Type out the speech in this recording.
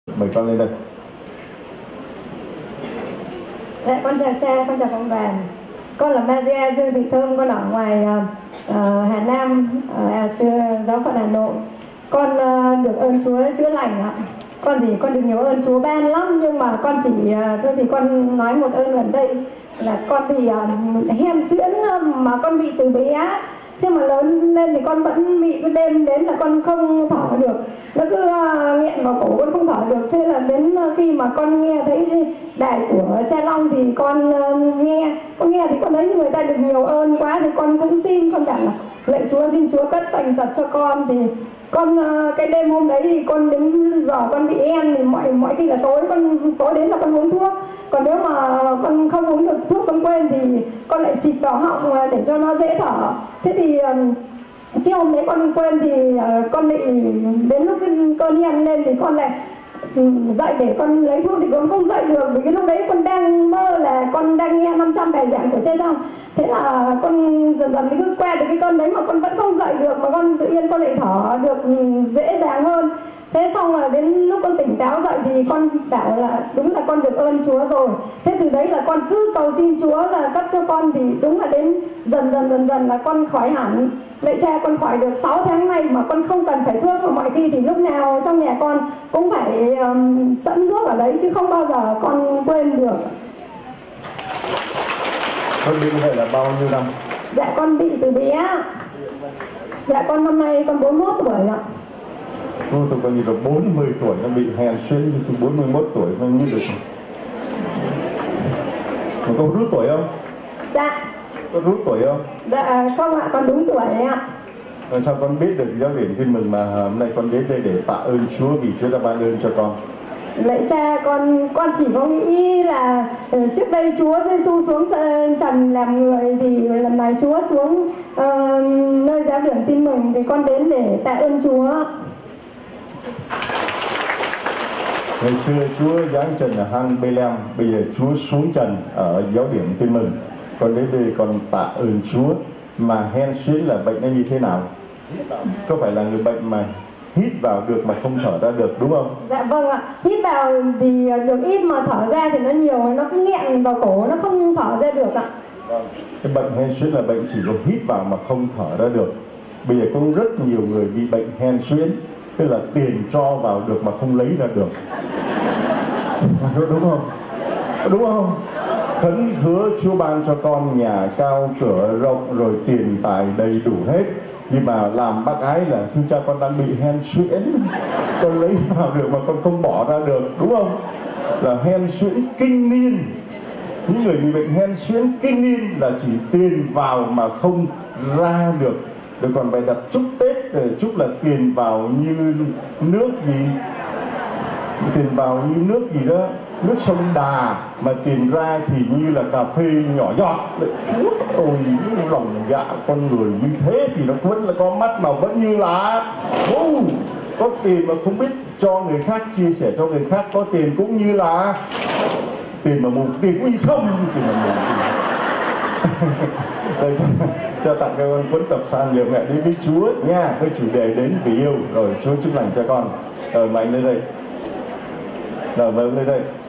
Mời con lên đây. Dạ, con chào cha, con chào phong đoàn. Con là Maria Dương Thị Thơm, con ở ngoài Hà Nam, giáo phận Hà Nội. Con được ơn Chúa chữa lành ạ. Con thì con được nhiều ơn Chúa ban lắm, nhưng mà con chỉ thôi thì con nói một ơn gần đây là con bị hen suyễn mà con bị từ bé. Thế mà lớn lên thì con vẫn bị, cái đêm đến là con không thở được, nó cứ nghẹn vào cổ, con không thở được. Thế là đến khi mà con nghe thấy đài của cha Long thì con nghe thì con thấy người ta được nhiều ơn quá, thì con cũng xin, con bảo là lạy Chúa, xin Chúa cất bệnh tật cho con. Thì con cái đêm hôm đấy thì con đến giờ con bị hen, thì mọi khi là tối đến là con uống thuốc, còn nếu mà con không uống được thuốc, con quên thì con lại xịt vào họng để cho nó dễ thở. Thế thì cái hôm đấy con quên thì con bị đến lúc cơn hen lên thì con lại dậy để con lấy thuốc thì con không dậy được, vì cái lúc đấy con đang mơ là con đang nghe 500 bài giảng của cha Long. Thế là con dần dần cứ quen được cái cơn đấy mà con vẫn không dậy được, mà con tự nhiên con lại thở được dễ dàng hơn. Thế xong là đến lúc con tỉnh táo dậy thì con bảo là đúng là con được ơn Chúa rồi. Thế từ đấy là con cứ cầu xin Chúa là cấp cho con, thì đúng là đến dần dần là con khỏi hẳn. Lạy cha, con khỏi được 6 tháng nay mà con không cần phải thuốc, mà mọi khi thì lúc nào trong nhà con cũng phải sẵn thuốc ở đấy, chứ không bao giờ con quên được. Con bị như vậy là bao nhiêu năm? Dạ, con bị từ bé. Dạ, con năm nay con 41 tuổi ạ. Tôi coi như là 40 tuổi nó bị hen suyễn, 41 tuổi nó mới được. Mà con rút tuổi không? Dạ. Con rút tuổi không? Dạ không ạ, con đúng tuổi đấy ạ. Rồi sao con biết được giáo điển tin mừng mà hôm nay con đến đây để tạ ơn Chúa vì Chúa đã ban ơn cho con? Lạy cha, con chỉ có nghĩ là trước đây Chúa Giêsu xuống trần làm người, thì lần này Chúa xuống nơi giáo điển tin mừng thì con đến để tạ ơn Chúa. Ngày xưa Chúa giáng trần ở hang Bê-lem, bây giờ Chúa xuống trần ở giáo điển tin mừng. Con đến đây con tạ ơn Chúa. Mà hen suyễn là bệnh nó như thế nào? Có phải là người bệnh mà hít vào được mà không thở ra được, đúng không? Dạ vâng ạ. Hít vào thì được ít mà thở ra thì nó nhiều, nó cứ nghẹn vào cổ, nó không thở ra được ạ. Cái bệnh hen suyễn là bệnh chỉ có hít vào mà không thở ra được. Bây giờ có rất nhiều người bị bệnh hen suyễn, tức là tiền cho vào được mà không lấy ra được. Đúng không? Đúng không? Khấn hứa Chúa ban cho con nhà cao cửa rộng rồi tiền tài đầy đủ hết, nhưng mà làm bác ái là thưa cha con đang bị hen suyễn, con lấy vào được mà con không bỏ ra được, đúng không? Là hen suyễn kinh niên. Những người bị bệnh hen suyễn kinh niên là chỉ tiền vào mà không ra được. Rồi còn phải đặt chúc Tết, chúc là tiền vào như nước gì, tiền vào như nước gì đó, nước sông Đà, mà tiền ra thì như là cà phê nhỏ giọt. Ôi, lòng dạ con người như thế thì nó vẫn là con mắt mà vẫn như là có tiền mà không biết cho người khác, chia sẻ cho người khác. Có tiền cũng như là tiền mà mù, tiền cũng như không, tiền mà mù. Đây, cho tặng các con cuốn tập san nhờ mẹ đến với Chúa nha, với chủ đề đến vì yêu. Rồi Chúa chúc lành cho con. Rồi mà anh lên đây. Rồi mời ông lên đây.